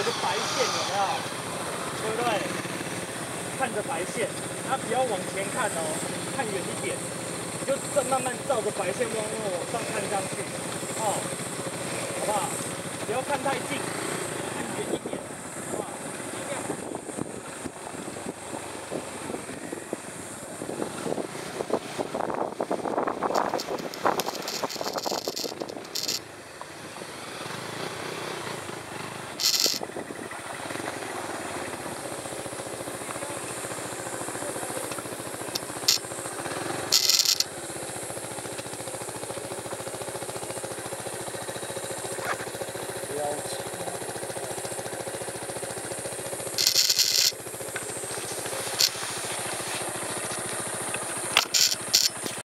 个白线有没有？对不对？看着白线，不要往前看哦，看远一点，你就再慢慢照着白线慢慢往上看上去，哦，好不好？不要看太近。